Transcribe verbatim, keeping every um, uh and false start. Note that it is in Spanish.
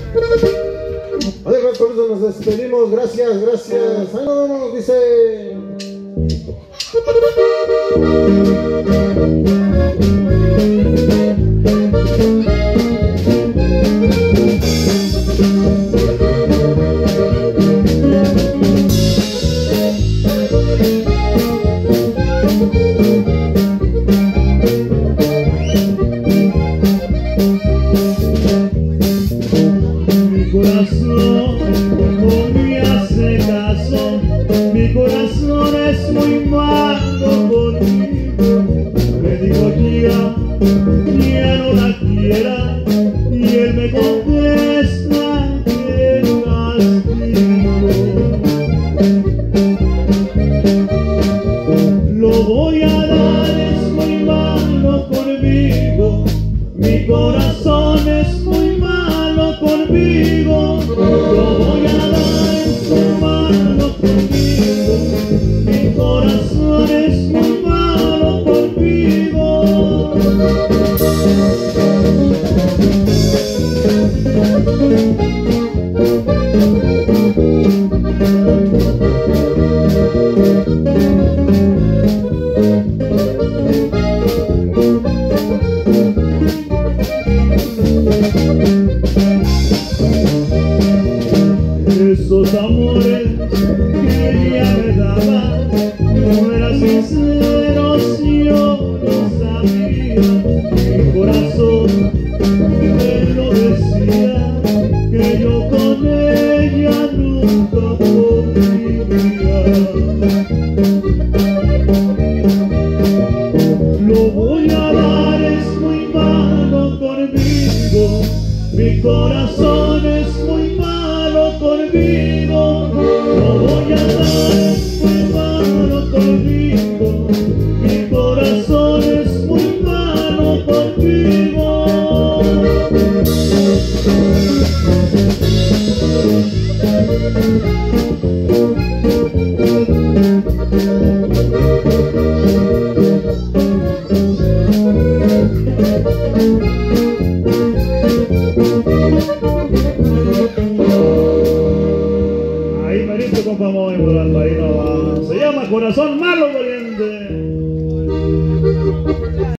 Además, con eso nos despedimos. Gracias, gracias. Ahí nos vemos, dice. Mi corazón no me hace caso, mi corazón es muy malo conmigo. Le digo ya, ya no la quiera, y él me contesta que castigo. Lo voy a dar, es muy malo conmigo, mi corazón es muy malo conmigo. Lo voy a dar, es muy malo conmigo, mi corazón es muy malo conmigo. Esos amores que ella me daba no eran sinceros, yo no sabía. Mi corazón me lo decía, que yo con ella nunca podría. Lo voy a dar, es muy malo conmigo, mi corazón es muy malo conmigo. Lo voy a dar, es muy malo conmigo, mi corazón es muy malo conmigo. Ahí merito, compa, muy por Alvarino va. Se llama Corazón Malo Valiente.